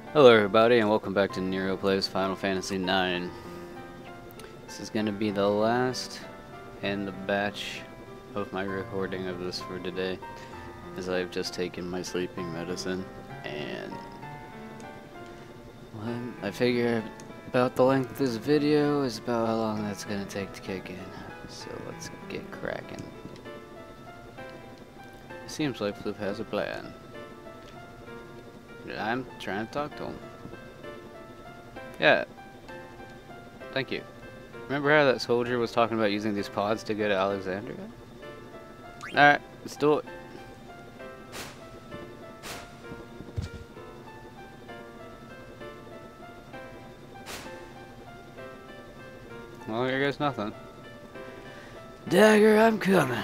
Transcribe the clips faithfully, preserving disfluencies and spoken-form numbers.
Hello everybody and welcome back to Nero Plays Final Fantasy nine. This is going to be the last in the batch of my recording of this for today, as I've just taken my sleeping medicine, and well, I figure about the length of this video is about how long that's going to take to kick in. So let's get cracking. It seems like Flip has a plan. I'm trying to talk to him. Yeah. Thank you. Remember how that soldier was talking about using these pods to go to Alexandria? Alright, let's do it. Well, here goes nothing. Dagger, I'm coming.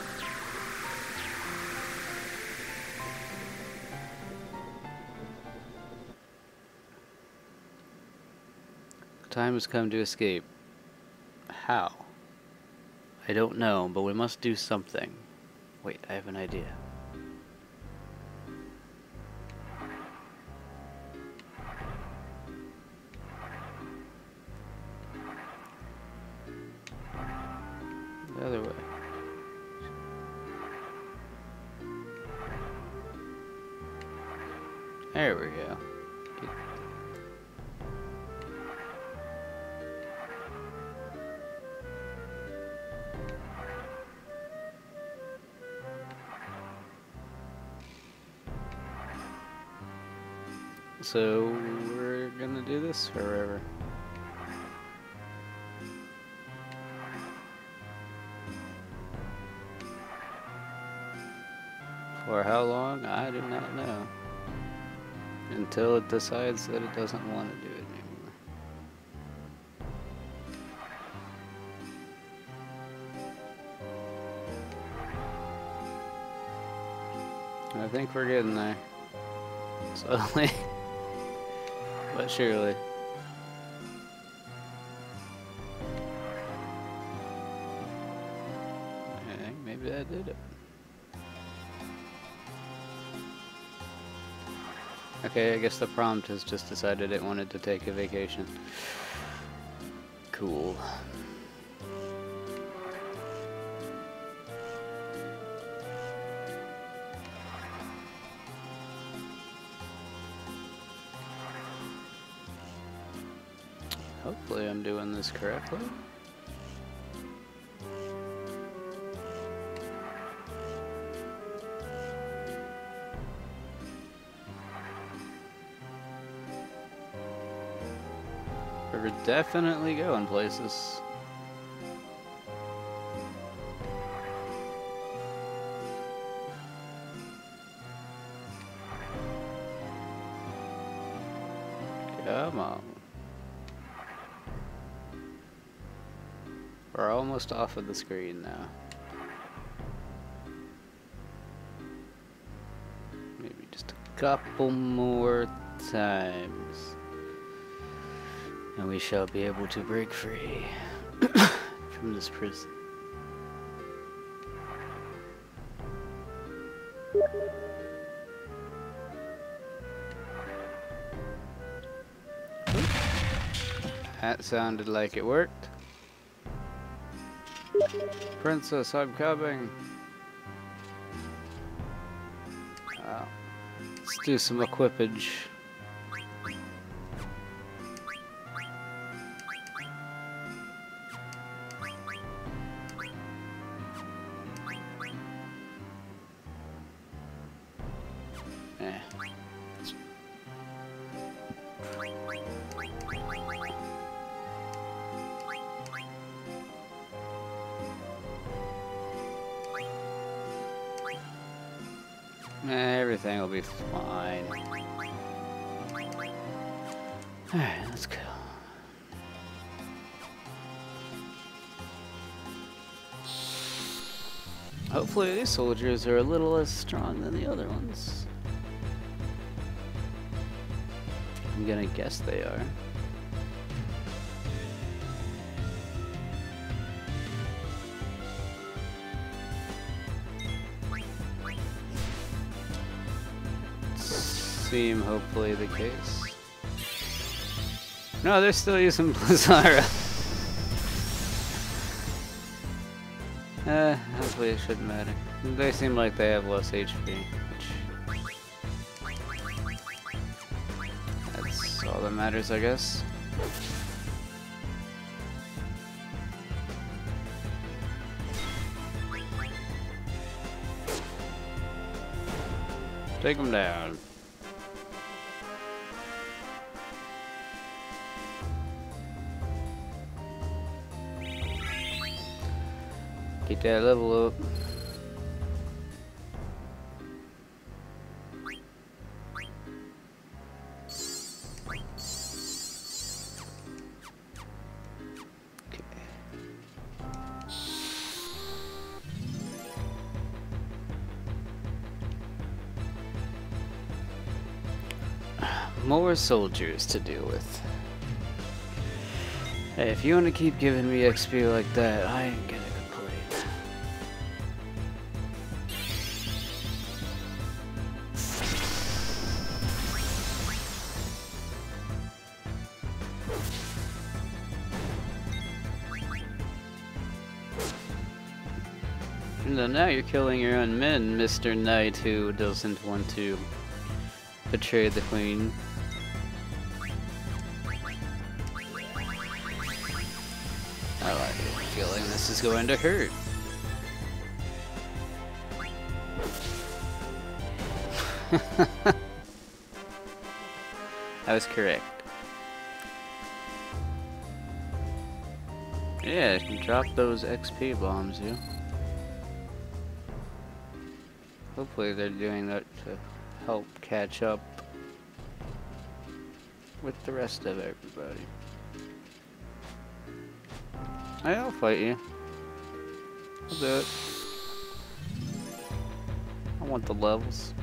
Time has come to escape. How? I don't know, but we must do something. Wait, I have an idea. The other way. There we go. Get So we're gonna do this forever. For how long? I do not know. Until it decides that it doesn't want to do it anymore. I think we're getting there. Slowly. But surely. I think maybe that did it. Okay, I guess the prompt has just decided it wanted to take a vacation. Cool. Hopefully I'm doing this correctly. We're definitely going places. Come on. We're almost off of the screen now. Maybe just a couple more times. And we shall be able to break free from this prison. That sounded like it worked. Princess, I'm coming. Oh. Let's do some equipage. Eh. Everything will be fine. Alright, let's go. Hopefully these soldiers are a little less strong than the other ones. I'm gonna guess they are. seem hopefully the case. No, they're still using Blizzara. Uh, hopefully it shouldn't matter. They seem like they have less H P, which... that's all that matters, I guess. Take them down. Get that level up. More soldiers to deal with. Hey, if you want to keep giving me X P like that, I ain't gonna complain. And then now you're killing your own men, Mister Knight, who doesn't want to betray the Queen. I like it. Feeling this is going to hurt. I was correct. Yeah, drop those X P bombs, you. Hopefully they're doing that to help catch up with the rest of everybody. Hey, I'll fight you. I'll do it. I want the levels.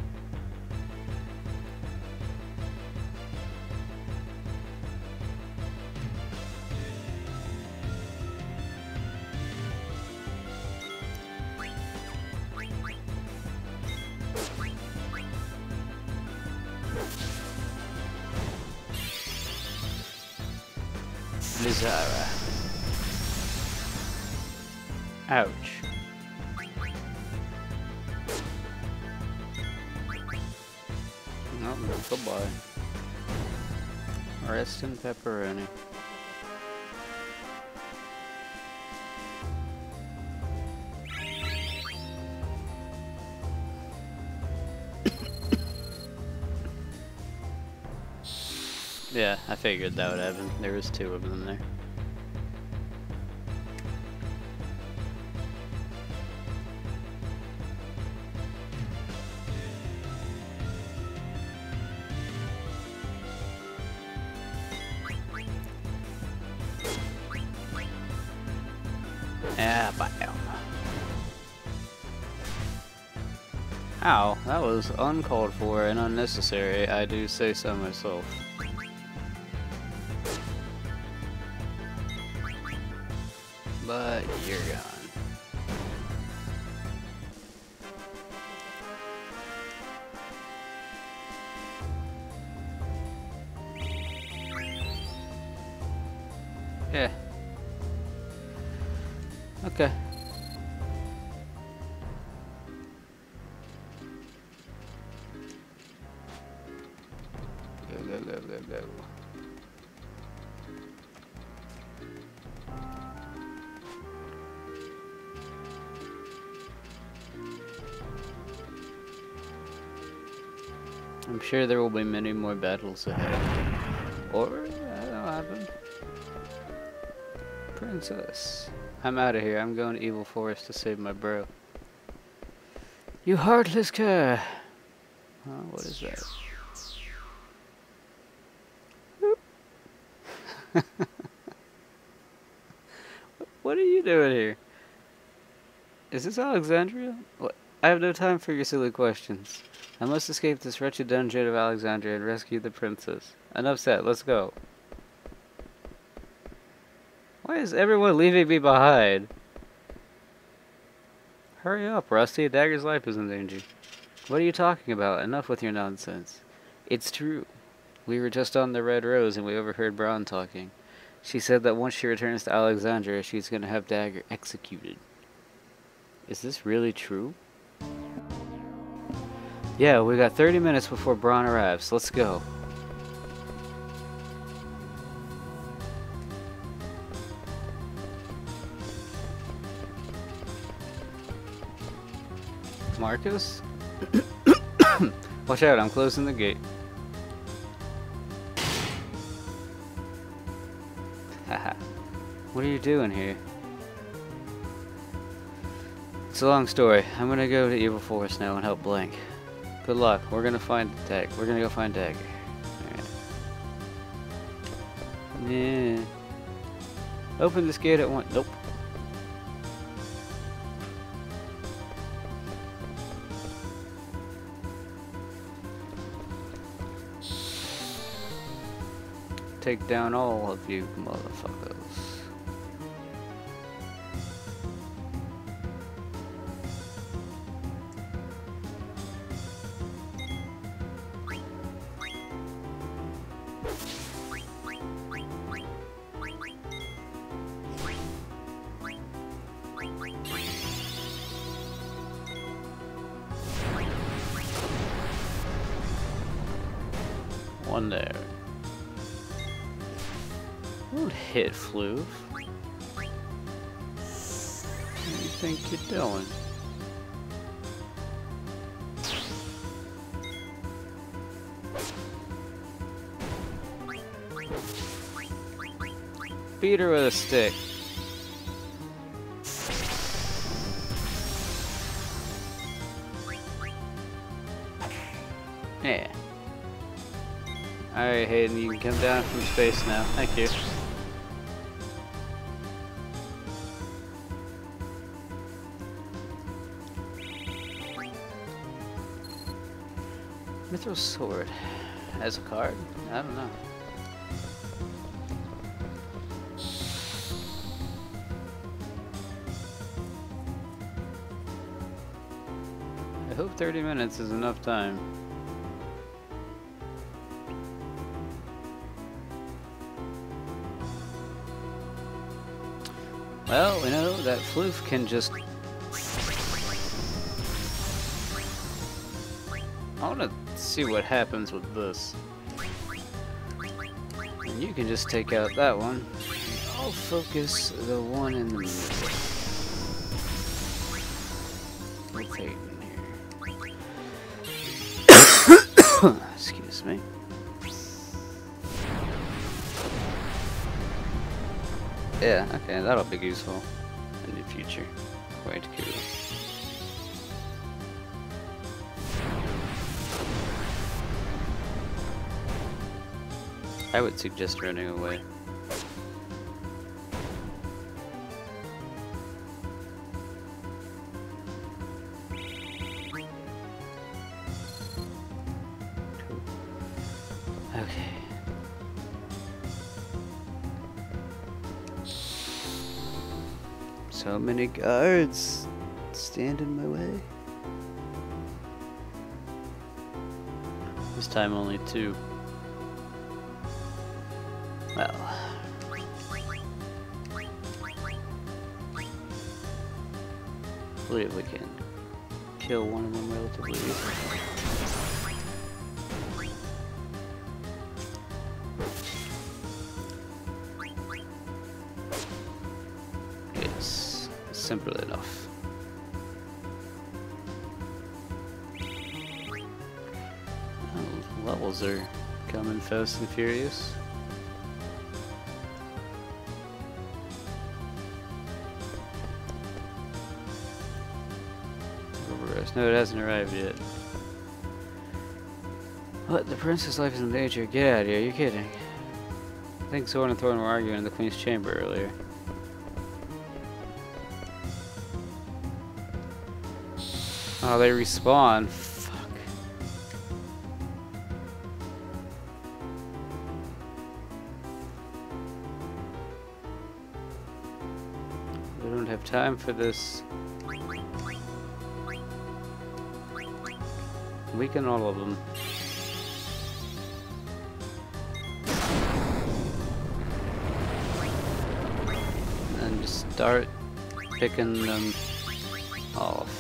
Blizzara. Ouch. Oh, goodbye. Rest in pepperoni. Yeah, I figured that would happen. There was two of them there. Yeah, bam. Ow, that was uncalled for and unnecessary, I do say so myself. But you're gone. Yeah. Okay. Go, go, go, go, go. I'm sure there will be many more battles ahead. Or, that'll happen. Princess. I'm out of here. I'm going to Evil Forest to save my bro. You heartless cur! Oh, what is that? What are you doing here? Is this Alexandria? What? I have no time for your silly questions. I must escape this wretched dungeon of Alexandria and rescue the princess. Enough said, let's go. Why is everyone leaving me behind? Hurry up, Rusty. Dagger's life is in danger. What are you talking about? Enough with your nonsense. It's true. We were just on the Red Rose and we overheard Braun talking. She said that once she returns to Alexandria, she's going to have Dagger executed. Is this really true? Yeah, we got thirty minutes before Braun arrives. Let's go. Marcus? Watch out, I'm closing the gate. Haha. What are you doing here? It's a long story. I'm gonna go to Evil Force now and help Blank. Good luck. We're gonna find Dag. We're gonna go find Dagger. Alright. Yeah. Open this gate at once. Nope. Take down all of you motherfuckers. One there. Don't hit Floof. What do you think you're doing? Beat her with a stick. Yeah. Alright, Hayden, you can come down from space now. Thank you. Mithril Sword. As a card? I don't know. I hope thirty minutes is enough time. Well, we know that Floof can just... I want to see what happens with this. And you can just take out that one. I'll focus the one in the middle. Rotate in here. Excuse me. Yeah, okay, that'll be useful in the future. Quite cool. I would suggest running away. Cool. Okay. So many guards stand in my way. This time only two. Well, I believe we can kill one of them relatively easily. It's simple enough. Well, levels are coming fast and furious. No, it hasn't arrived yet. What? The prince's life is in danger. Get out of here. You're kidding. I think Zorn and Thorn were arguing in the Queen's chamber earlier. Oh, they respawn. Fuck. We don't have time for this. Weaken all of them. start picking them off.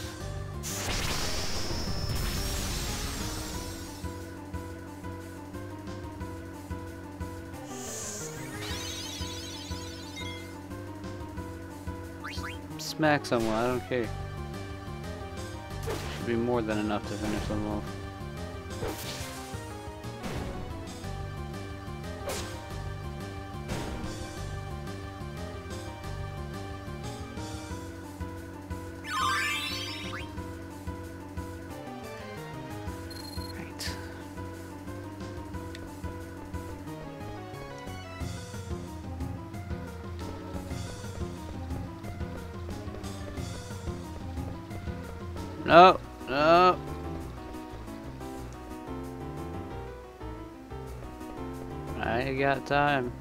Smack someone, I don't care. Should be more than enough to finish them off. Right. No, no. I ain't got time.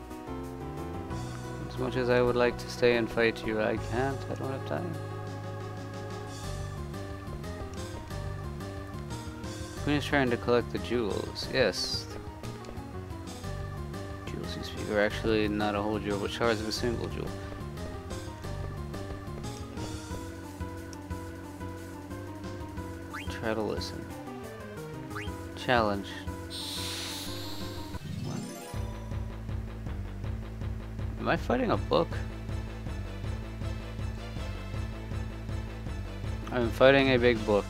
As much as I would like to stay and fight you, I can't. I don't have time. Queen is trying to collect the jewels. Yes. Jewels you speak are actually not a whole jewel, but shards of a single jewel. Try to listen. Challenge. What? Am I fighting a book? I'm fighting a big book.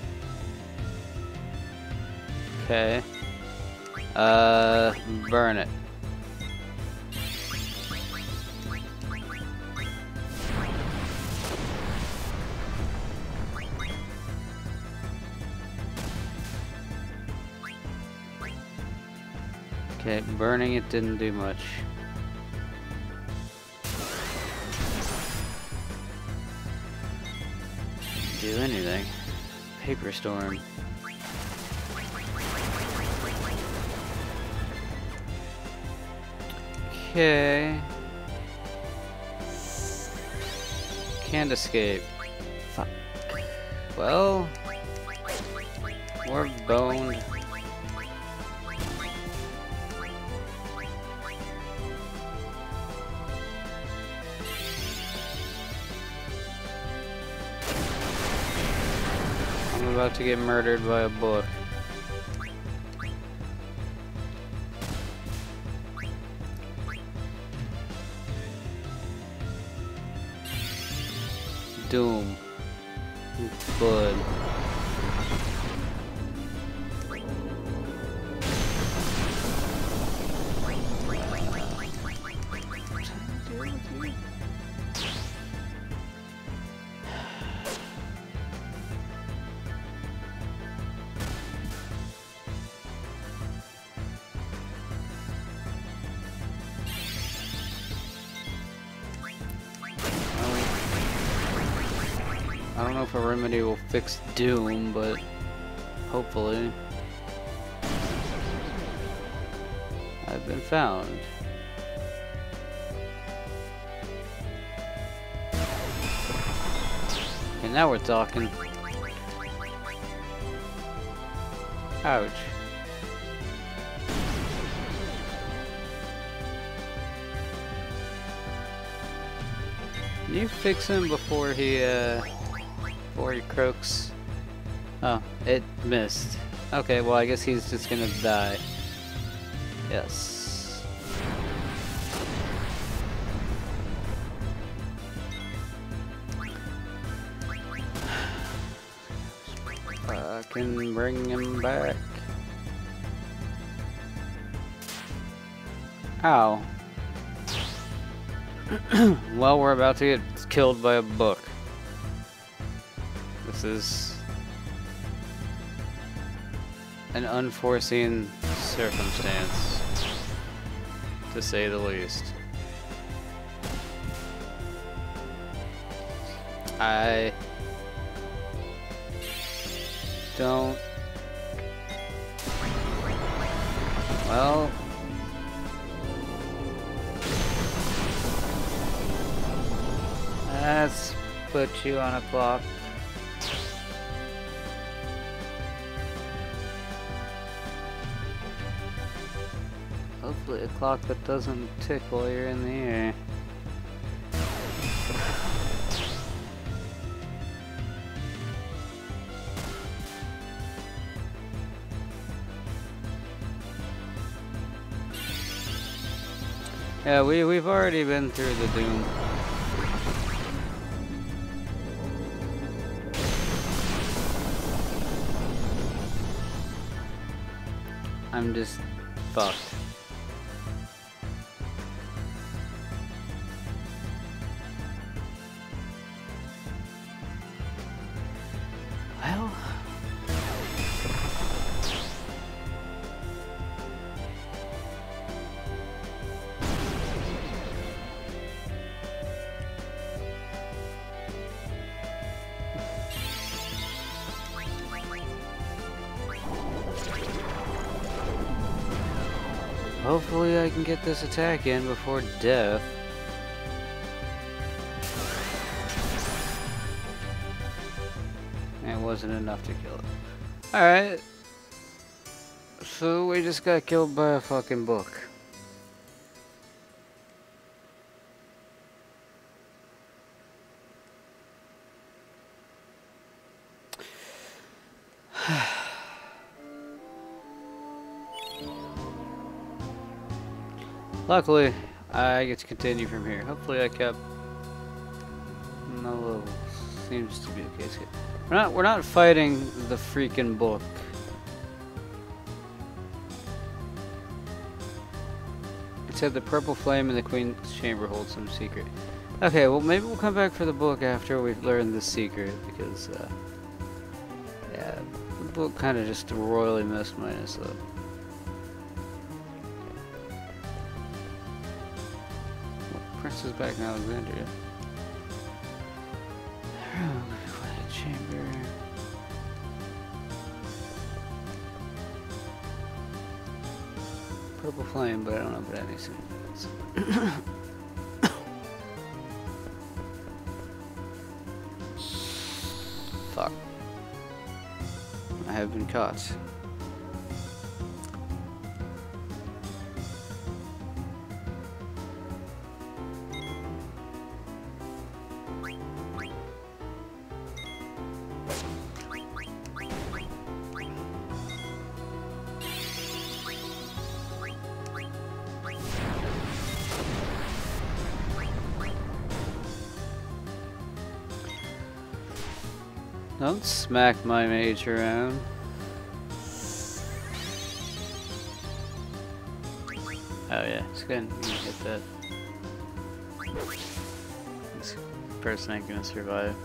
Okay. Uh, burn it. Okay, burning it didn't do much. Do anything. Paper storm. Okay. Can't escape. Fuck. Well, we're boned. I'm about to get murdered by a book. Doom. Blood. I don't know if a remedy will fix Doom, but hopefully. I've been found. Okay, now we're talking. Ouch. Can you fix him before he, uh... before he croaks? Oh, it missed. Okay, well I guess he's just gonna die. Yes. I can bring him back. Ow. Well, we're about to get killed by a book. This is an unforeseen circumstance, to say the least. I don't... Well... Let's put you on a clock. Hopefully a clock that doesn't tick while you're in the air. Yeah, we, we've already been through the Doom. I'm just fucked. Well... Hopefully I can get this attack in before death. It wasn't enough to kill it. Alright. So we just got killed by a fucking book. Luckily, I get to continue from here. Hopefully I kept no levels. Seems to be the case here. We're not we're not fighting the freaking book. It said the purple flame in the Queen's chamber holds some secret. Okay, well maybe we'll come back for the book after we've learned this secret, because uh, yeah, the book kind of just royally messed my ass up. Princess back in Alexandria. Quiet chamber. Purple flame, but I don't know if it had any significance. Fuck. I have been caught. Don't smack my mage around. Oh yeah, just go ahead and hit that. This person ain't gonna survive.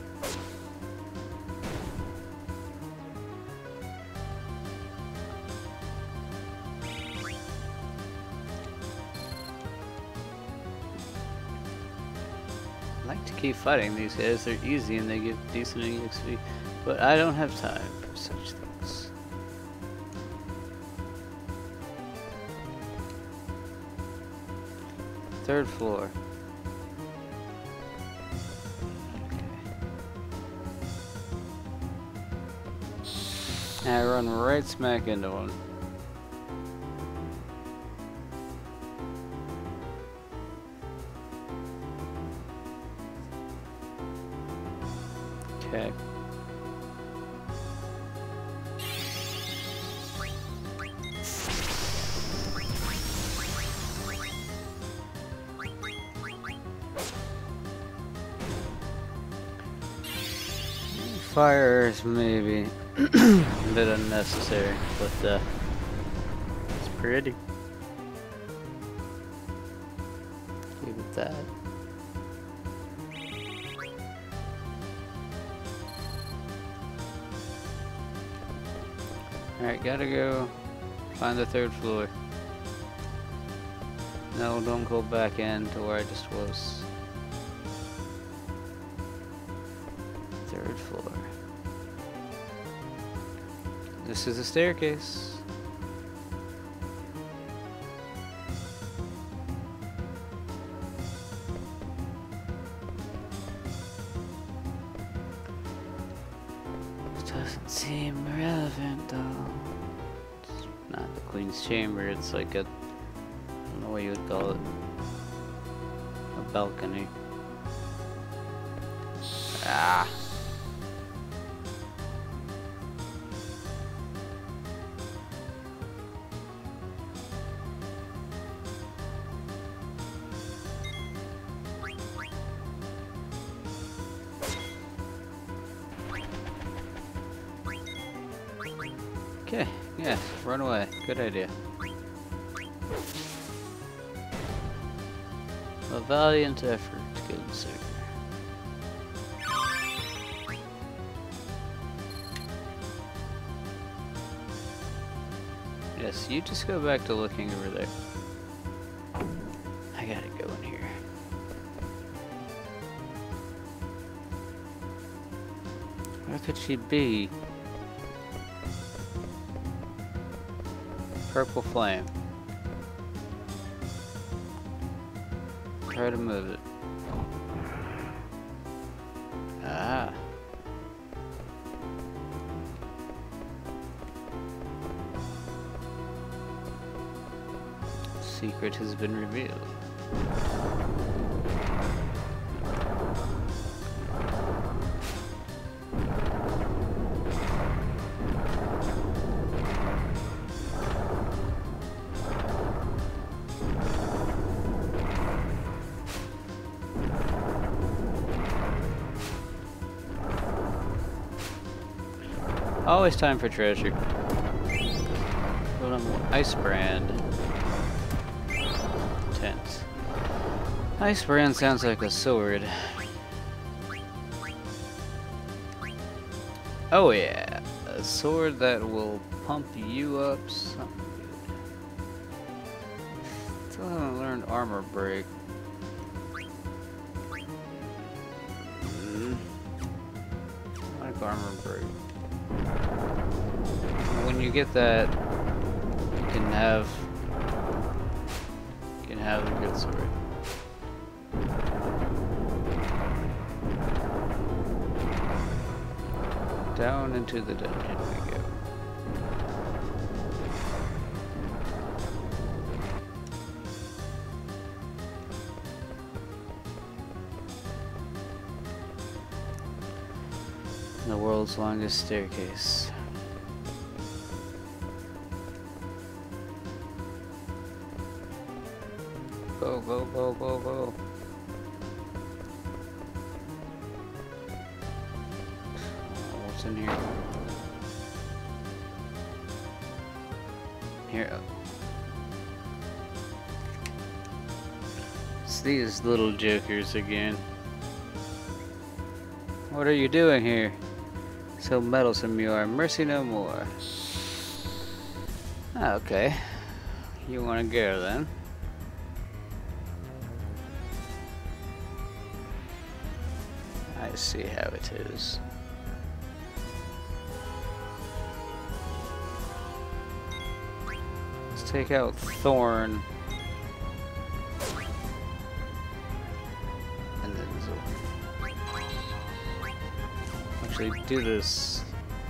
I like to keep fighting these guys, they're easy and they give decent E X P. But I don't have time for such things. Third floor. Okay. I run right smack into one. Okay. Fire is maybe a bit unnecessary, but uh, it's pretty. Give it that. Alright, gotta go find the third floor. No, don't go back in to where I just was. Third floor. This is a staircase. It doesn't seem relevant though. It's not the Queen's chamber, it's like a, I don't know what you would call it. A balcony. Ah. Okay, yeah, run away. Good idea. A valiant effort, good sir. Yes, you just go back to looking over there. I gotta go in here. Where could she be? Purple flame. Try to move it. Ah. Secret has been revealed. Always time for treasure. But I'm Ice Brand. Tense. Ice Brand sounds like a sword. Oh yeah, a sword that will pump you up. Something good. Still haven't learned armor break. Mm. I like armor break. When you get that, you can have you can have a good sword. Down into the dungeon we go. The world's longest staircase. Go, go, go, go, go. What's in here? Here. It's these little jokers again. What are you doing here? So meddlesome you are. Mercy no more. Ah, okay. You want to go then? I see how it is. Let's take out Thorn. And then Zorn. Actually, do this.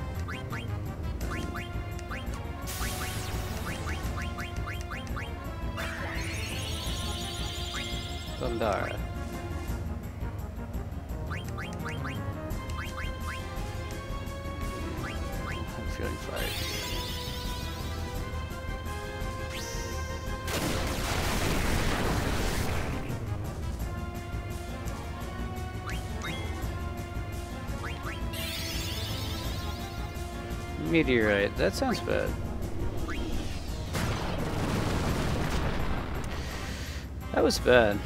Thundara. I'm feeling fired. Meteorite, that sounds bad. That was bad.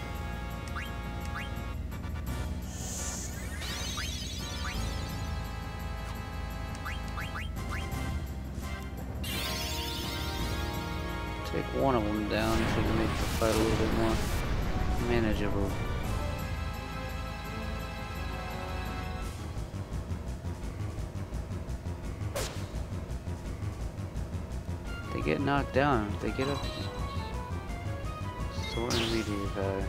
Take one of them down so we can make the fight a little bit more manageable. They get knocked down. They get up. Sword and meteor fire.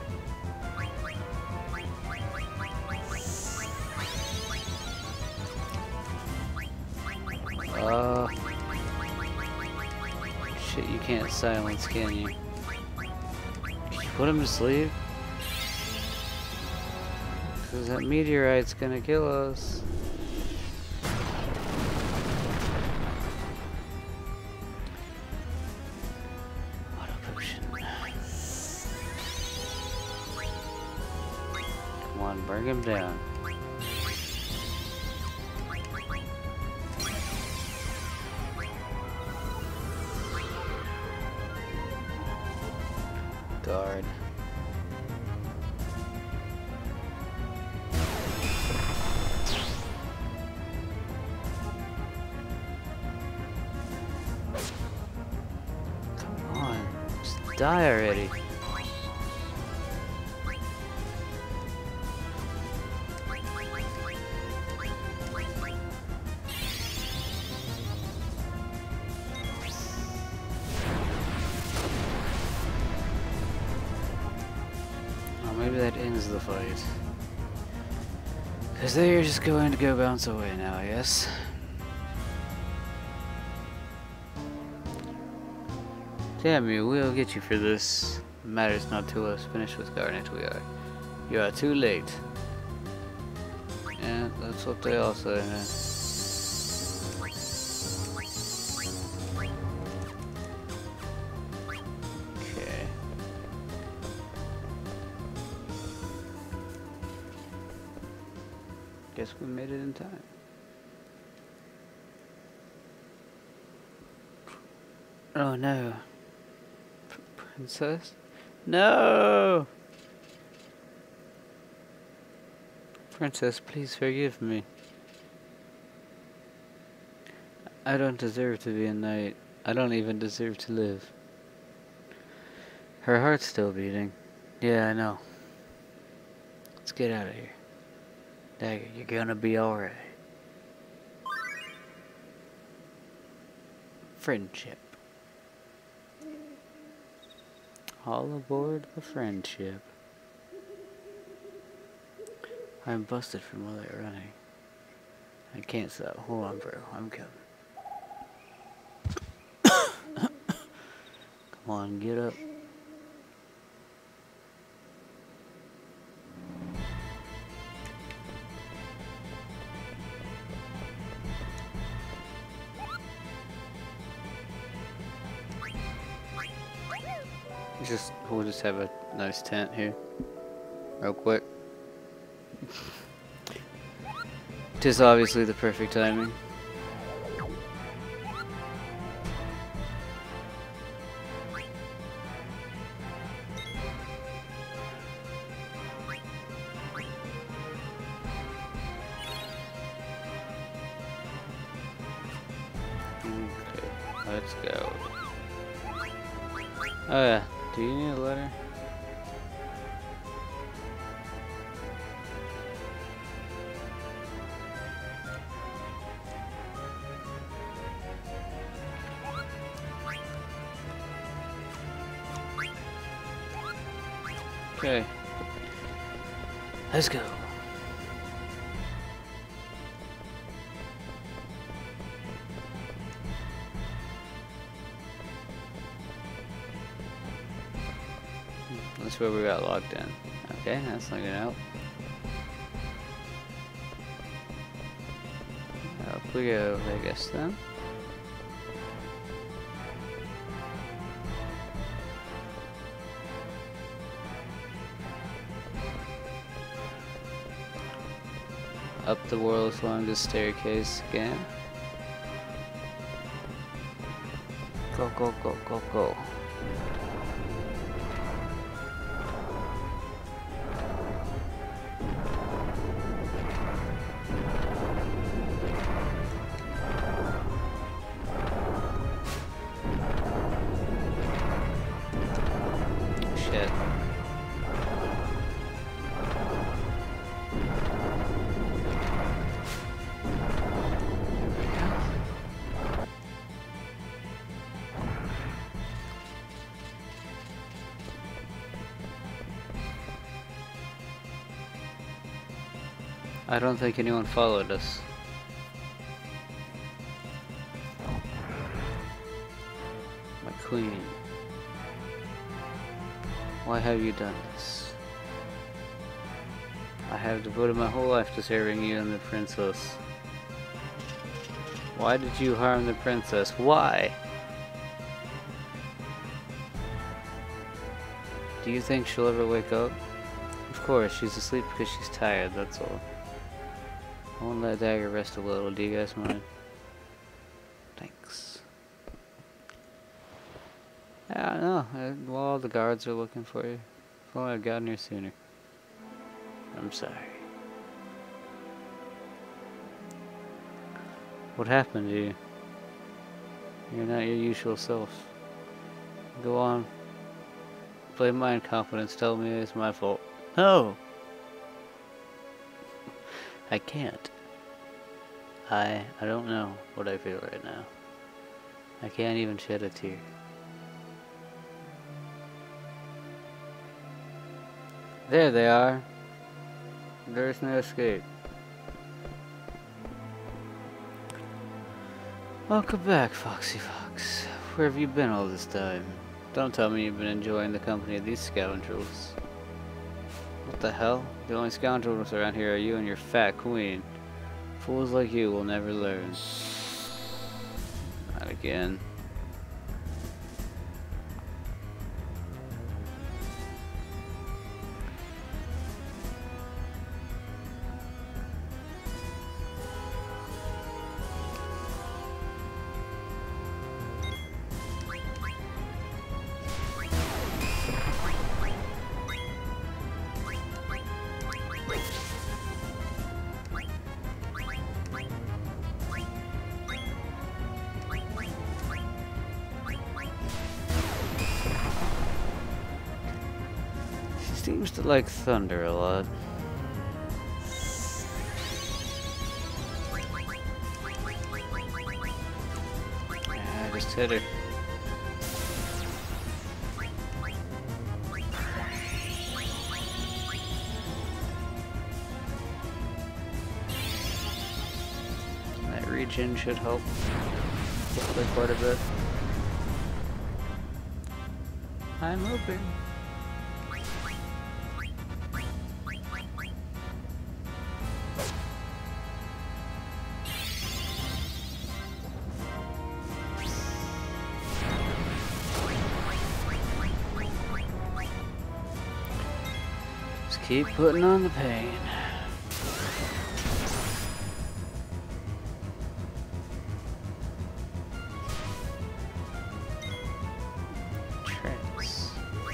Uh, shit, you can't silence, can you? Did you put him to sleep? Because that meteorite's gonna kill us. Auto potion. Come on, bring him down. guard. Come on, just die already. Maybe that ends the fight. Because they're just going to go bounce away now, I guess. Damn you, we'll get you for this. Matters not to us. Finish with Garnet, we are. You are too late. Yeah, that's what they all say, man. Guess we made it in time. Oh no. P- Princess? No! Princess, please forgive me. I don't deserve to be a knight. I don't even deserve to live. Her heart's still beating. Yeah, I know. Let's get out of here. Dagger, you're gonna be alright. Friendship. All aboard the friendship. I'm busted from all that running. I can't stop. Hold on, bro. I'm coming. Come on, get up. Just, we'll just have a nice tent here, real quick. Tis obviously the perfect timing. Okay, let's go. Oh yeah. Do you need a letter? Okay. Let's go. That's where we got locked in. Okay, that's not gonna help. Up we go, I guess then. Up the world's longest staircase again. Go, go, go, go, go. Shit. I don't think anyone followed us. My queen. Why have you done this? I have devoted my whole life to serving you and the princess. Why did you harm the princess? Why? Do you think she'll ever wake up? Of course, she's asleep because she's tired, that's all. I won't let Dagger rest a little, do you guys mind? Thanks. I don't know, uh, while all the guards are looking for you. If only I'd gotten here sooner. I'm sorry. What happened to you? You're not your usual self. Go on. Blame my incompetence. Tell me it's my fault. No! I can't. I I don't know what I feel right now. I can't even shed a tear. There they are. There's no escape. Welcome back, Foxy Fox. Where have you been all this time? Don't tell me you've been enjoying the company of these scoundrels. What the hell? The only scoundrels around here are you and your fat queen. Fools like you will never learn. Not again. Seems to like thunder a lot. I just hit her. That regen should help. Hopefully quite a bit. I'm hoping. Keep putting on the pain. Trance.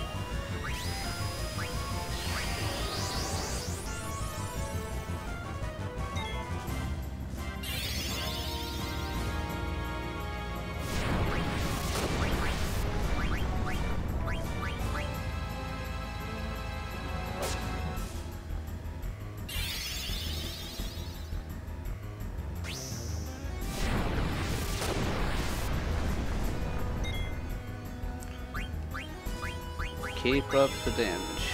Keep up the damage.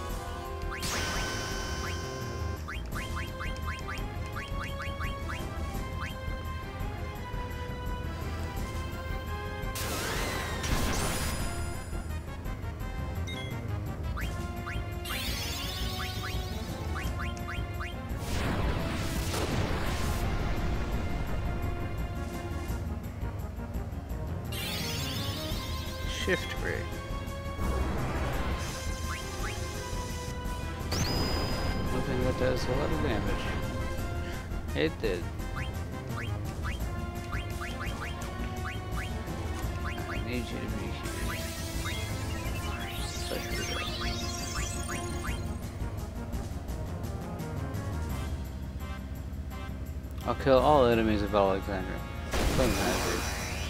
Shift break. That does a lot of damage. It did. I need you to be here. Especially that. I'll kill all enemies of Alexandria. Don't matter.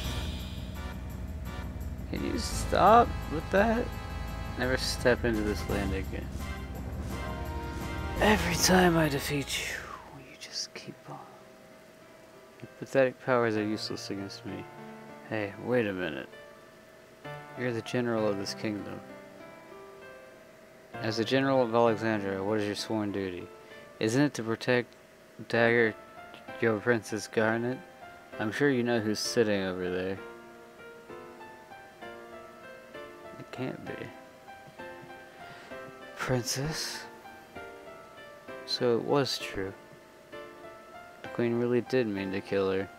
Can you stop with that? Never step into this land again. Every time I defeat you, you just keep on. Your pathetic powers are useless against me. Hey, wait a minute. You're the general of this kingdom. As the general of Alexandria, what is your sworn duty? Isn't it to protect Dagger, your Princess Garnet? I'm sure you know who's sitting over there. It can't be. Princess? So it was true. The queen really did mean to kill her.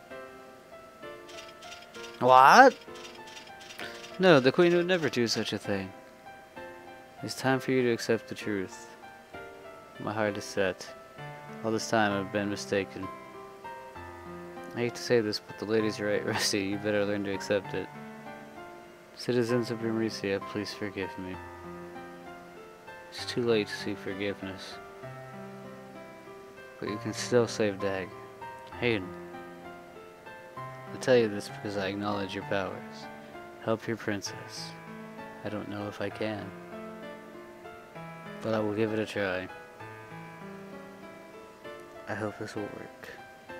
What? No, the queen would never do such a thing. It's time for you to accept the truth. My heart is set. All this time I've been mistaken. I hate to say this, but the lady's right, Rusty. You better learn to accept it. Citizens of Brimecia, please forgive me. It's too late to seek forgiveness. But you can still save Dag. Hayden. I tell you this because I acknowledge your powers. Help your princess. I don't know if I can. But I will give it a try. I hope this will work.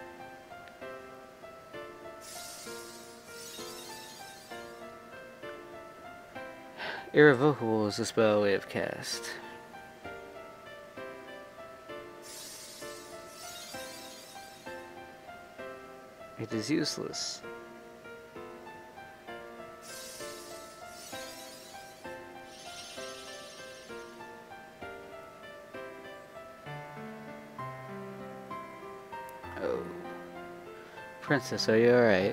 Irrevocable is the spell we have cast. It is useless. Oh. Princess, are you alright?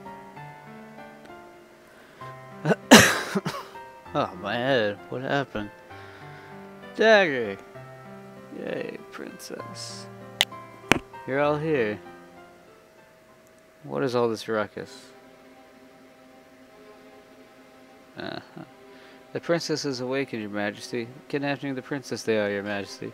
Oh, my head. What happened? Dagger! Yay, princess. You're all here. What is all this ruckus? Uh-huh. The princess is awakened, your majesty. Kidnapping the princess they are, your majesty.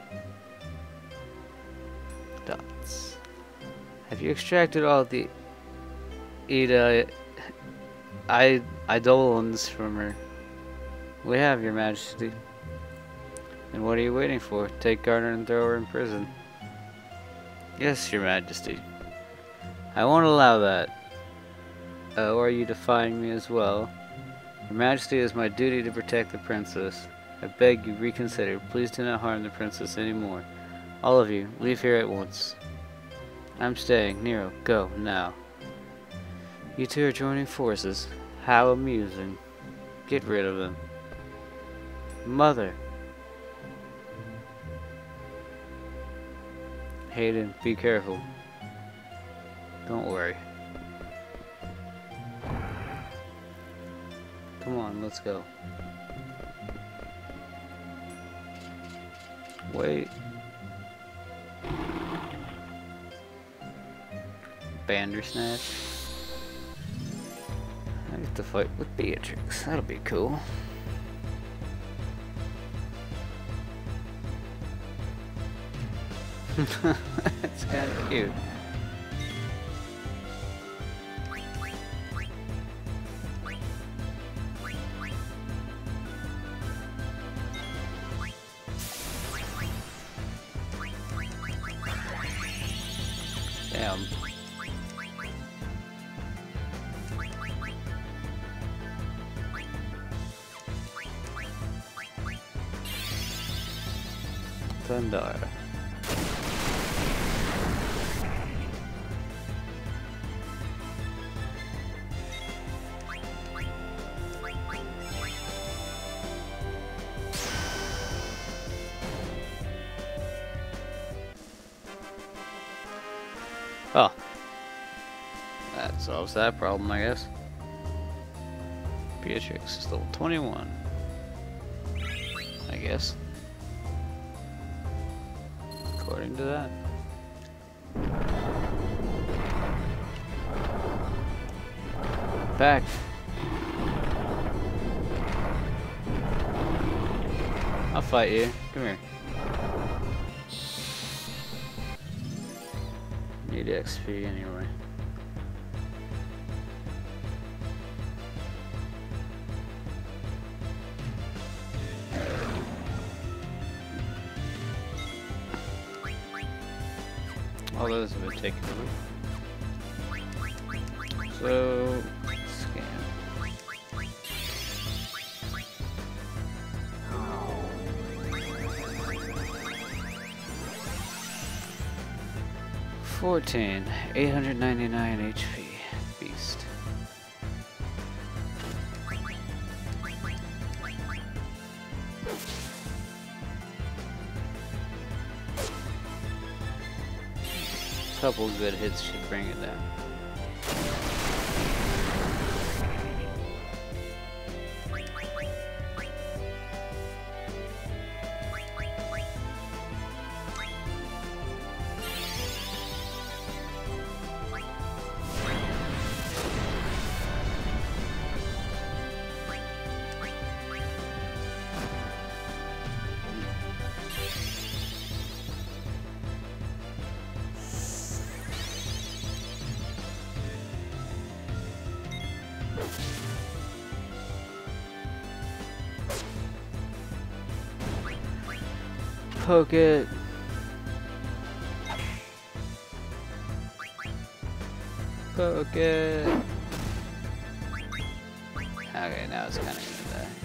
Dots. Have you extracted all the Ida I Eidolons from her? We have, your majesty. And what are you waiting for? Take Garner and throw her in prison. Yes, your majesty. I won't allow that. Uh, or are you defying me as well? Your majesty, it is my duty to protect the princess. I beg you, reconsider. Please do not harm the princess anymore. All of you, leave here at once. I'm staying. Nero, go, now. You two are joining forces. How amusing. Get rid of them. Mother. Hayden, be careful. Don't worry. Come on, let's go. Wait. Bandersnatch. I get to fight with Beatrix. That'll be cool. It's kind of cute. Damn. Thunder. Oh. That solves that problem, I guess. Beatrix is level twenty-one. I guess. According to that. Back. I'll fight you. Come here. Need X P anyway. All those have been taken over. So, scan. Fourteen, eight hundred ninety-nine H P. Beast. Couple good hits should bring it down. Poke it. Poke it. Okay, now it's kind of gonna die.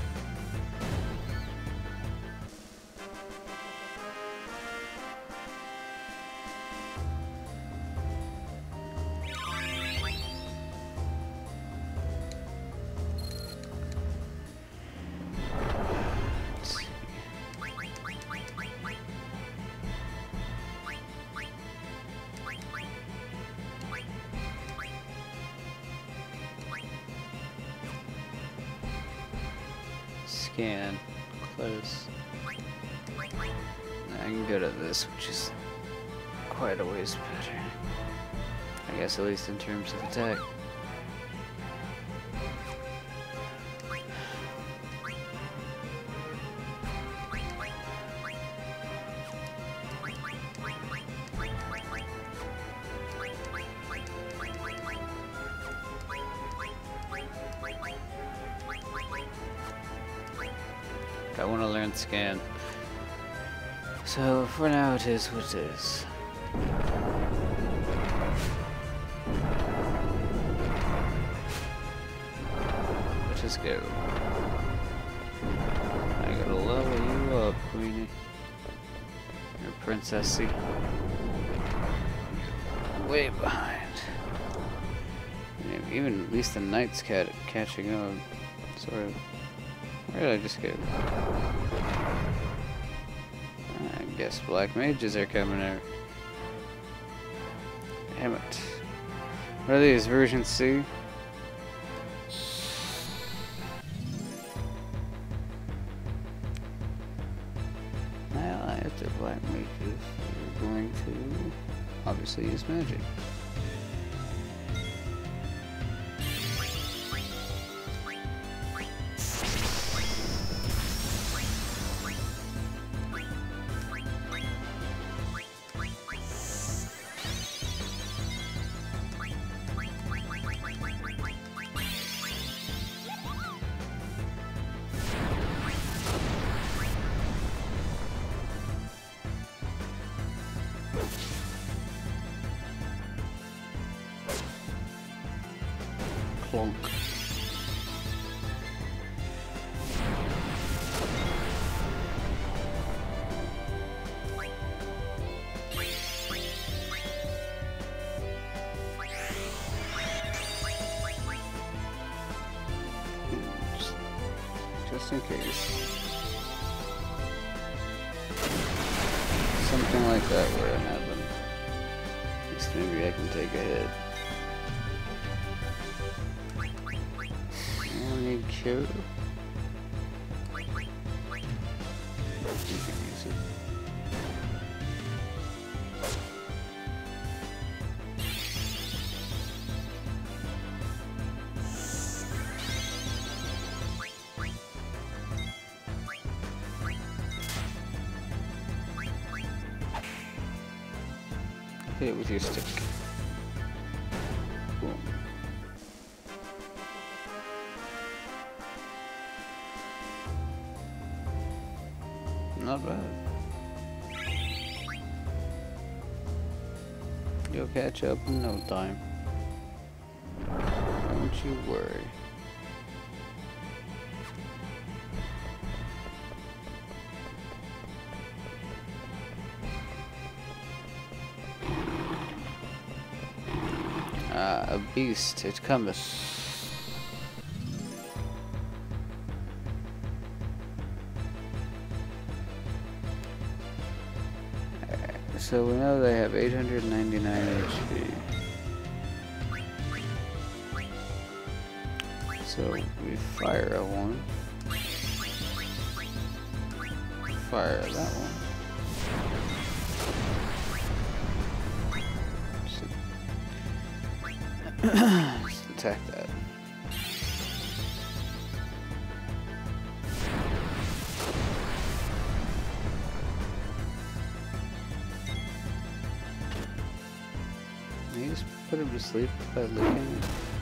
Scan, close. I can go to this, which is quite a ways better. I guess at least in terms of attack. I want to learn scan. So for now it is what it is. Let's just go. I gotta level you up, Queenie. You're princessy. Way behind. Yeah, even at least the knight's cat catching up. Sort of. Where did I just go? I guess black mages are coming out. Damn it. What are these? Version C? Well, after black mages, we're going to obviously use magic. Clunk. Just, just in case. Something like that where I happen. At least maybe I can take a hit. Cute. You can use it. Hit it with your stick. Boom. Not bad. You'll catch up in no time. Don't you worry. Ah, a beast, it cometh. So we know they have eight hundred ninety-nine H P. So we fire one. Fire that one. Just attack that. You just put him to sleep by licking him.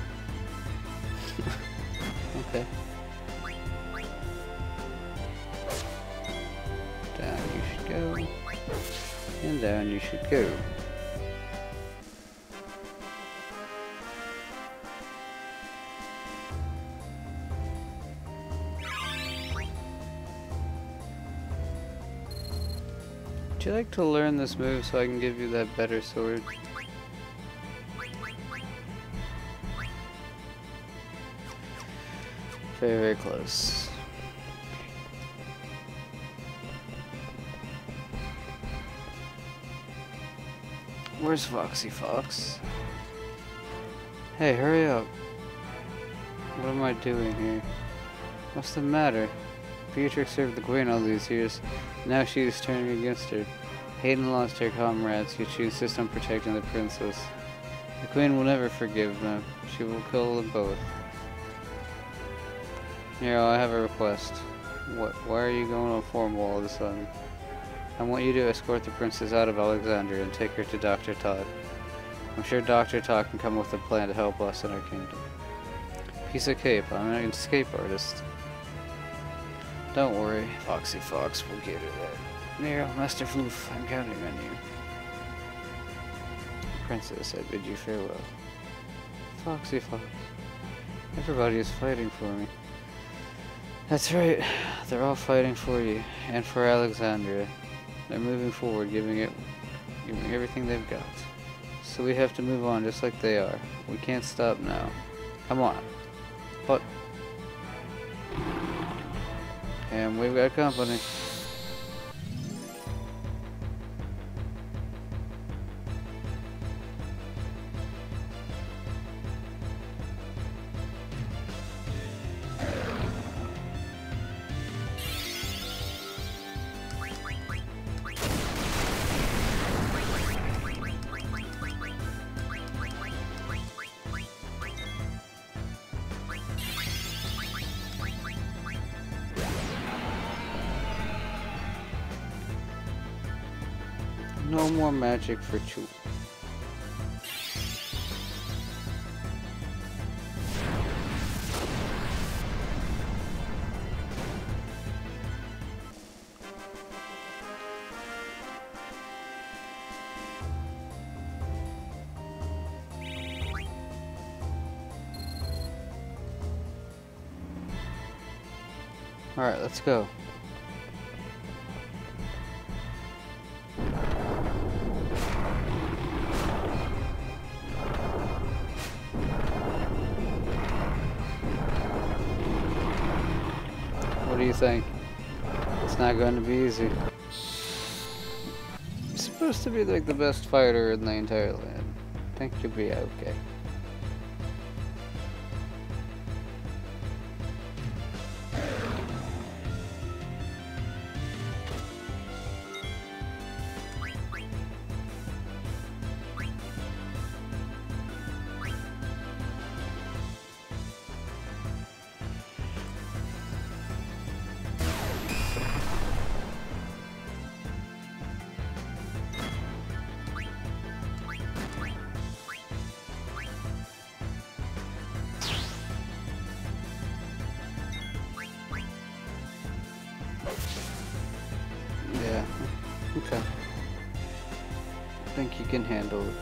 Okay. Damn, you should should go. And down you should go. Would you like to learn this move so I can give you that better sword? Very, very close. Where's Foxy Fox? Hey, hurry up. What am I doing here? What's the matter? Beatrix served the Queen all these years. Now she is turning against her. Hayden lost her comrades, yet she insists on protecting the princess. The Queen will never forgive them. She will kill them both. Nero, I have a request. What? Why are you going on formal all of a sudden? I want you to escort the princess out of Alexandria and take her to Doctor Todd. I'm sure Doctor Todd can come up with a plan to help us in our kingdom. Piece of cake, I'm an escape artist. Don't worry, Foxy Fox will get it right. Nero, Master Floof, I'm counting on you. Princess, I bid you farewell. Foxy Fox. Everybody is fighting for me. That's right, they're all fighting for you, and for Alexandria. They're moving forward, giving it, giving everything they've got. So we have to move on just like they are. We can't stop now. Come on. But... And we've got company. No more magic for Chu. All right, let's go. What do you think? It's not going to be easy. You're supposed to be like the best fighter in the entire land. I think you'll be okay. Yeah, okay. I think you can handle it.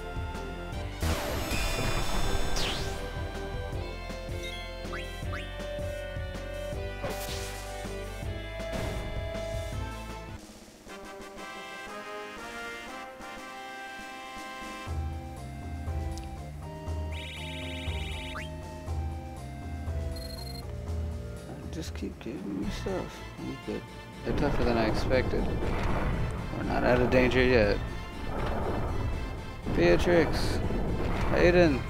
Just keep giving me stuff. I'm good. They're tougher than I expected. We're not out of danger yet. Beatrix! Hayden!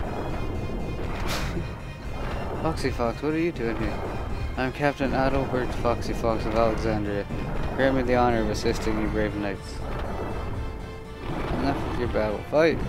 Foxy Fox, what are you doing here? I'm Captain Adalbert Foxy Fox of Alexandria. Grant me the honor of assisting you brave knights. Enough of your battle. Fight!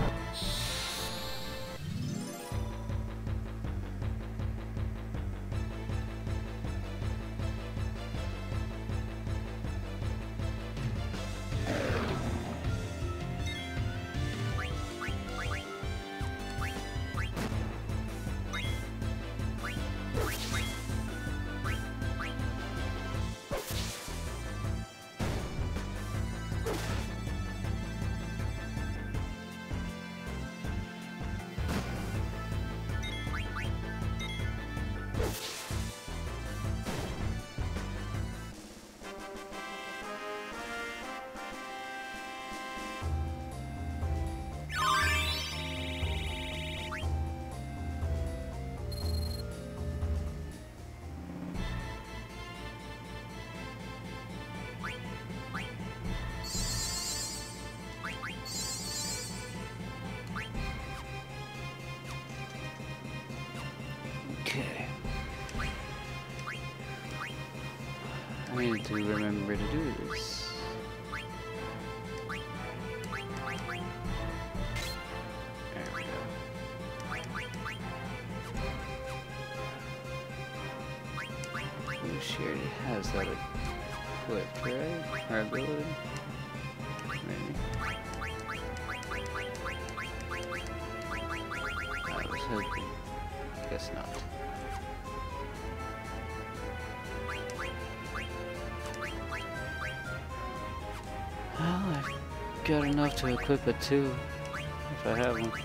I need to remember to do this. There we go. Ooh, she already has that equipped, right? Her ability? Maybe. I was hoping. Guess not. Well, I've got enough to equip it too, if I have one.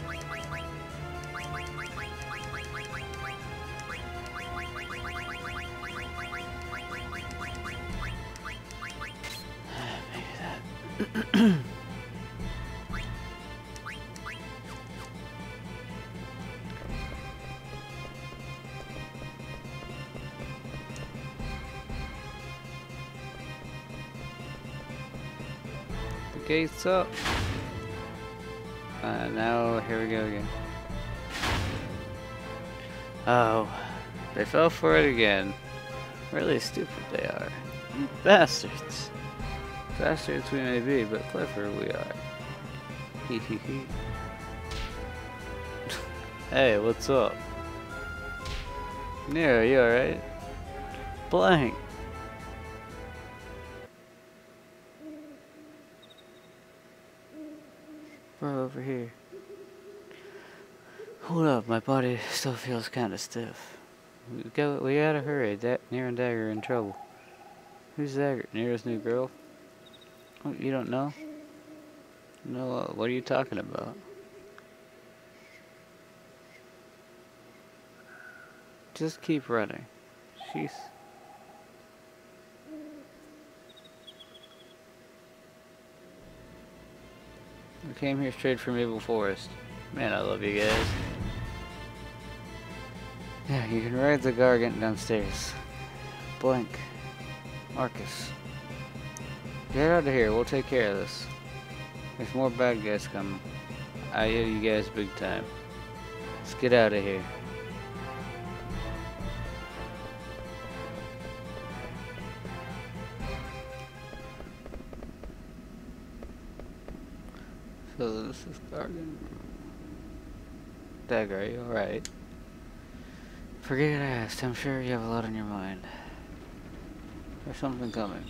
Maybe that. Gates up. Uh, now here we go again. Oh, they fell for it again. Really stupid they are. You bastards. Bastards we may be, but clever we are. Hee hee hee. Hey, what's up? Nero, you alright? Blank. Bro, over here. Hold up, my body still feels kinda stiff. We, go, we gotta hurry, da Nero and Dagger are in trouble. Who's Dagger? Nero's new girl? Oh, you don't know? No, uh, what are you talking about? Just keep running. She's... We came here straight from Evil Forest. Man, I love you guys. Yeah, you can ride the Gargant downstairs. Blank. Marcus. Get out of here, we'll take care of this. There's more bad guys coming. I owe you guys big time. Let's get out of here. So this is Gargant. Dagger, are you alright? Forget I asked, I'm sure you have a lot on your mind. There's something coming.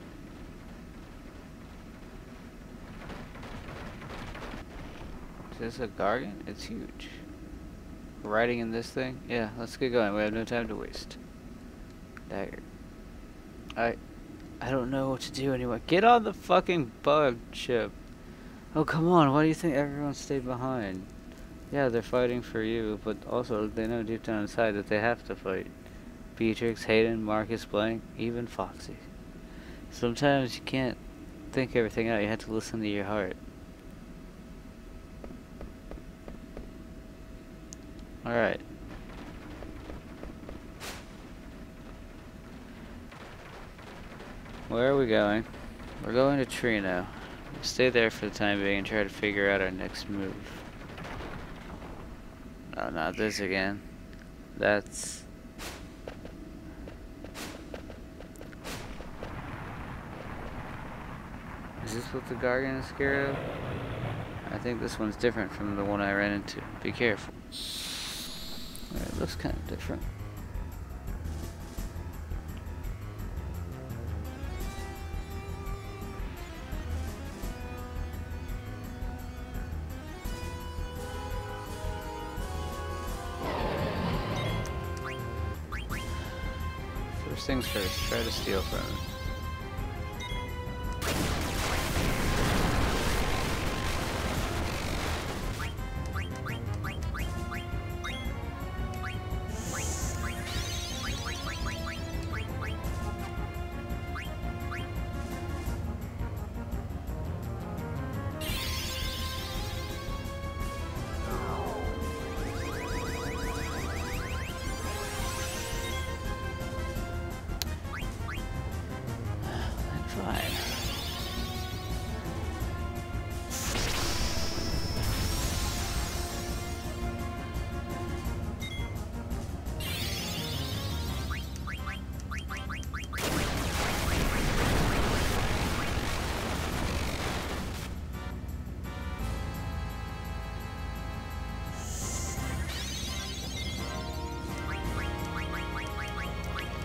Is this a Gargant? It's huge. We're riding in this thing? Yeah, let's get going, we have no time to waste. Dagger. I... I don't know what to do anymore. Get on the fucking bug ship. Oh, come on, why do you think everyone stayed behind? Yeah, they're fighting for you, but also they know deep down inside that they have to fight. Beatrix, Hayden, Marcus, Blank, even Foxy. Sometimes you can't think everything out, you have to listen to your heart. Alright. Where are we going? We're going to Trino. Stay there for the time being and try to figure out our next move. Oh, not this again. That's... Is this what the Gargant is scared of? I think this one's different from the one I ran into. Be careful. It looks kind of different. First things first, try to steal from him.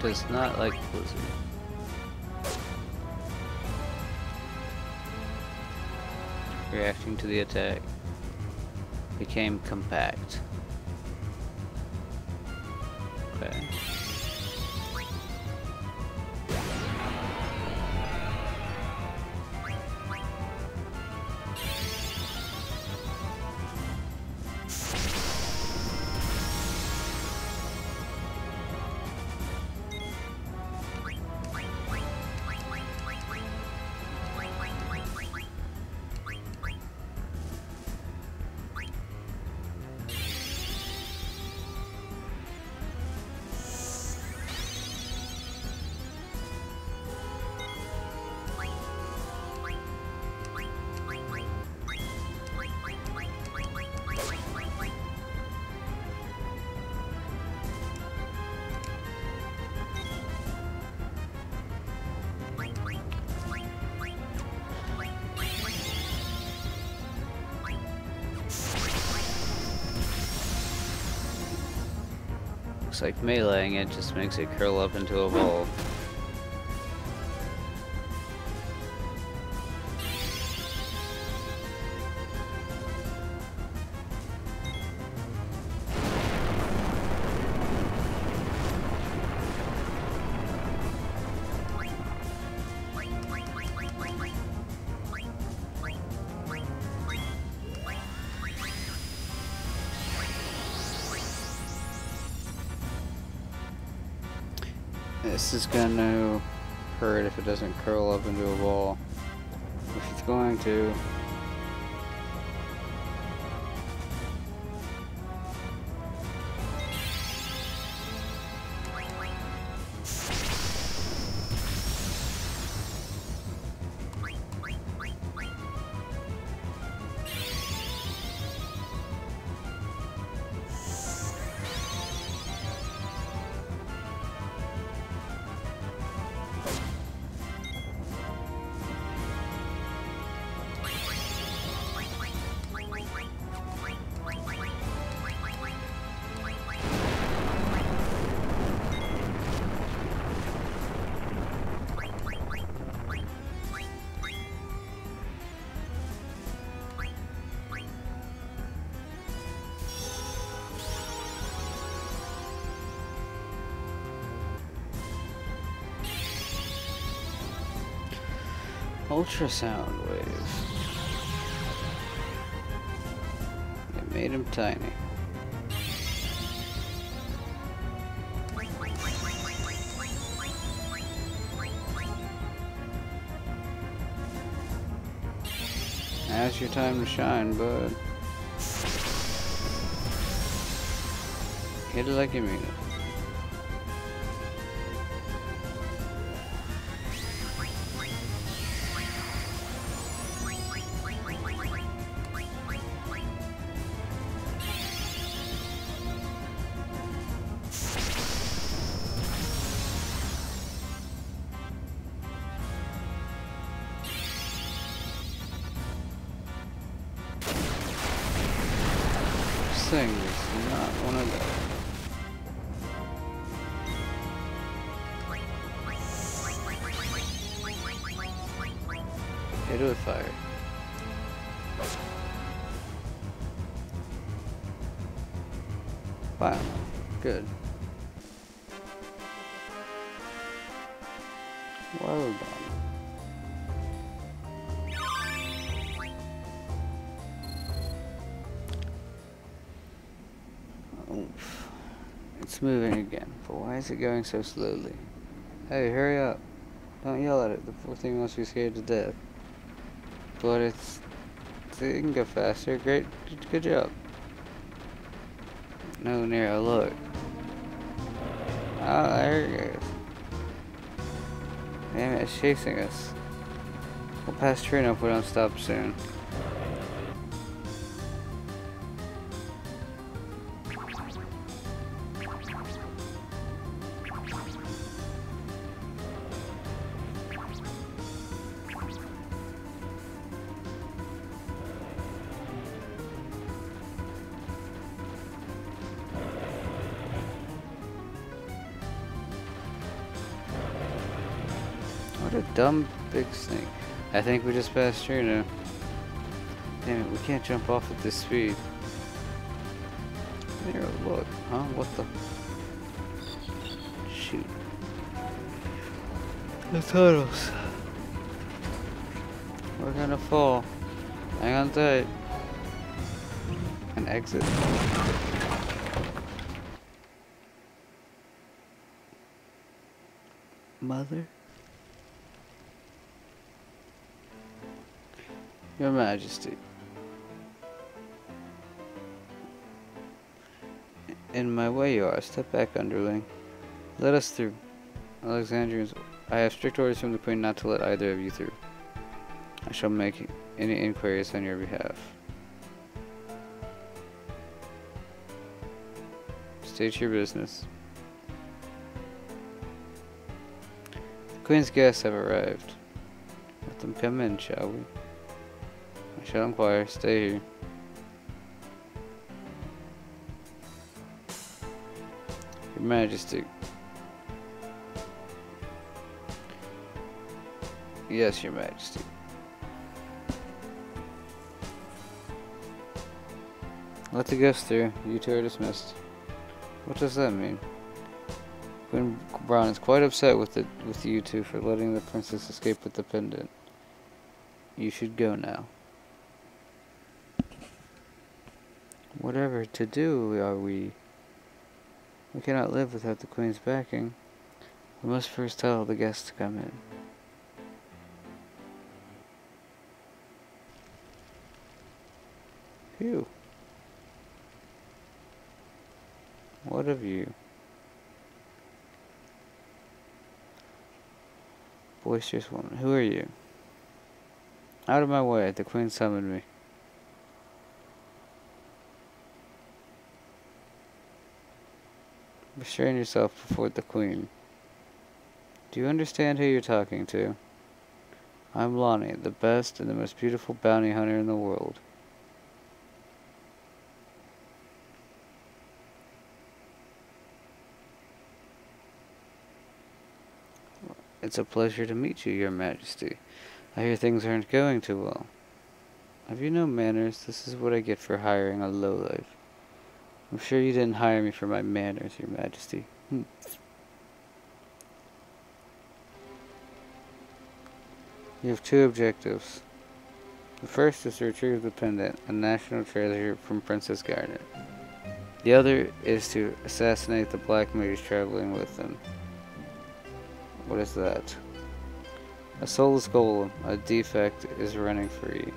does not like Blizzard. Reacting to the attack. Became compact. Okay. Looks like meleeing it just makes it curl up into a ball. This is gonna hurt if it doesn't curl up into a ball. If it's going to. Ultrasound wave. It made him tiny. Now's your time to shine, bud. Hit it like you mean it. Thing is not one of those. Hit it with fire. Wow, good. Well done. Oof. It's moving again, but why is it going so slowly? Hey, hurry up. Don't yell at it, the poor thing must be scared to death. But it's... it can go faster, great, good job. No, Nero, look. Ah, there it goes. Damn it, it's chasing us. We'll pass Trino if we don't stop soon. a dumb big snake. I think we just passed through now. Damn it, we can't jump off at this speed. Here, look. Huh? What the? Shoot. The tunnels. We're gonna fall. Hang on tight. An exit. Mother? Your Majesty. In my way you are. Step back, underling. Let us through. Alexandrians, I have strict orders from the Queen not to let either of you through. I shall make any inquiries on your behalf. State your business. The Queen's guests have arrived. Let them come in, shall we? I shall inquire. Stay here. Your Majesty. Yes, Your Majesty. Let the guests through. You two are dismissed. What does that mean? Queen Braun is quite upset with it with you two for letting the princess escape with the pendant. You should go now. Whatever to do are we? We cannot live without the Queen's backing. We must first tell the guests to come in. Phew. What of you? Boisterous woman, who are you? Out of my way, the Queen summoned me. Restrain yourself before the Queen. Do you understand who you're talking to? I'm Lonnie, the best and the most beautiful bounty hunter in the world. It's a pleasure to meet you, Your Majesty. I hear things aren't going too well. Have you no manners? This is what I get for hiring a lowlife. I'm sure you didn't hire me for my manners, Your Majesty. Hm. You have two objectives. The first is to retrieve the pendant, a national treasure from Princess Garnet. The other is to assassinate the black mage traveling with them. What is that? A soulless golem. A defect is running free.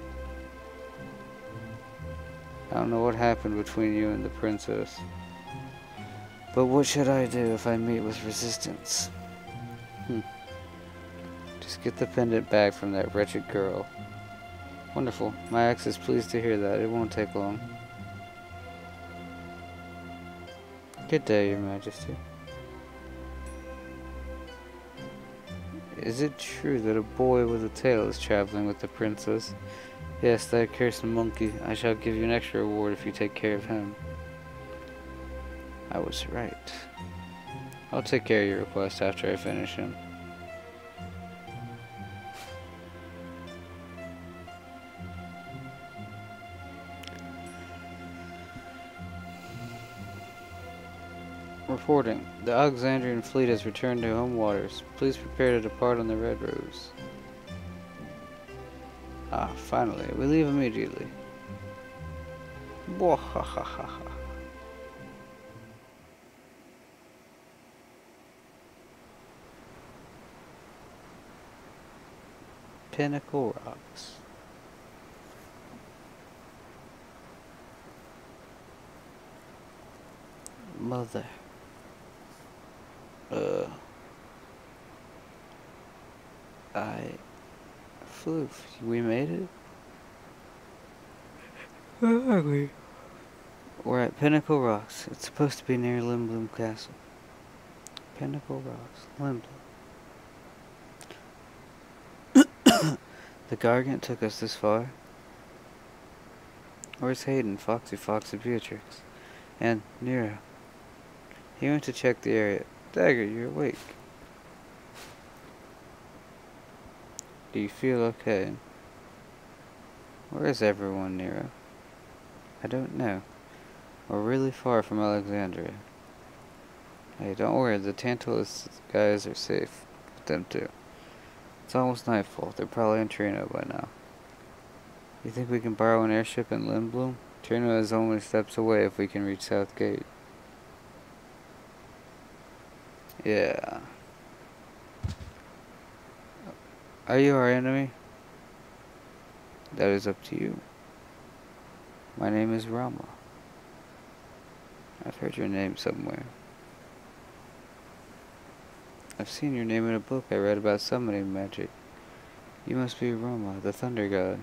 I don't know what happened between you and the princess. But what should I do if I meet with resistance? Hmm. Just get the pendant back from that wretched girl. Wonderful. My ex is pleased to hear that. It won't take long. Good day, Your Majesty. Is it true that a boy with a tail is traveling with the princess? Yes, that cursed monkey. I shall give you an extra reward if you take care of him. I was right. I'll take care of your request after I finish him. Reporting. The Alexandrian fleet has returned to home waters. Please prepare to depart on the Red Rose. Ah, finally. We leave immediately. Wahahaha. Pinnacle Rocks. Mother. Uh, I flew. We made it? Where are we? We're at Pinnacle Rocks. It's supposed to be near Lindblum Castle. Pinnacle Rocks. Lindblum. The Gargant took us this far. Where's Hayden, Foxy, Foxy, Beatrix? And Nero? He went to check the area. Dagger, you're awake. Do you feel okay? Where is everyone, Nero? I don't know. We're really far from Alexandria. Hey, don't worry, the Tantalus guys are safe. With them too. It's almost nightfall. They're probably in Trino by now. You think we can borrow an airship in Lindblom? Trino is only steps away if we can reach South Gate. Yeah. Are you our enemy? That is up to you. My name is Rama. I've heard your name somewhere. I've seen your name in a book I read about summoning magic. You must be Rama, the thunder god.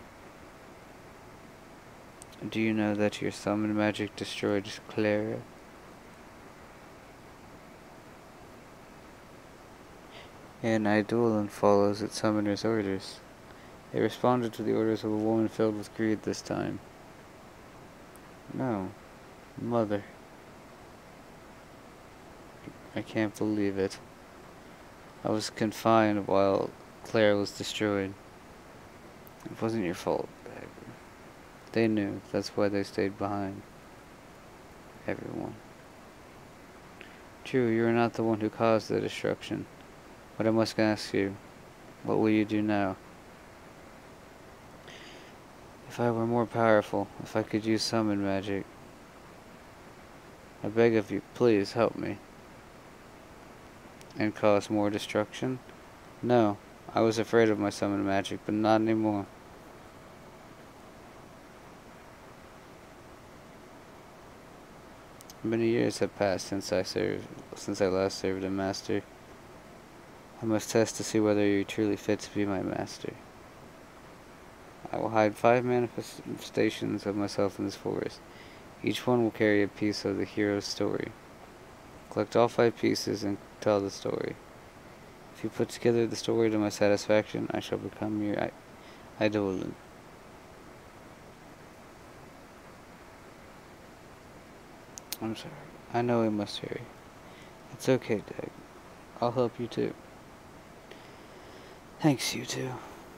Do you know that your summon magic destroyed Clara? And Eidolon follows its summoner's orders. They responded to the orders of a woman filled with greed this time. No. Mother. I can't believe it. I was confined while Claire was destroyed. It wasn't your fault, Bagger. They knew. That's why they stayed behind. Everyone. True, you are not the one who caused the destruction. But I must ask you, what will you do now? If I were more powerful, if I could use summon magic, I beg of you, please help me. And cause more destruction? No, I was afraid of my summon magic, but not anymore. Many years have passed since I served, since I last served a master. I must test to see whether you truly fit to be my master. I will hide five manifestations of myself in this forest. Each one will carry a piece of the hero's story. Collect all five pieces and tell the story. If you put together the story to my satisfaction, I shall become your Eidolon. I'm sorry. I know we must hurry. It's okay, Dag. I'll help you too. Thanks, you two.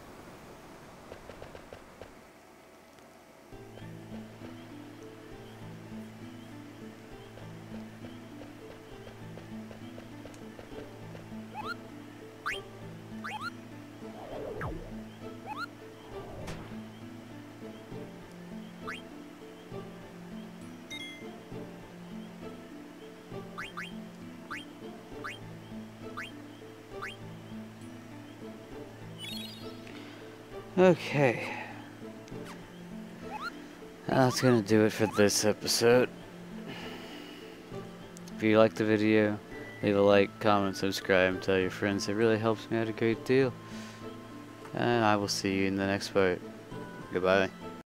Okay. That's gonna do it for this episode. If you liked the video, leave a like, comment, subscribe, and tell your friends. It really helps me out a great deal. And I will see you in the next part. Goodbye.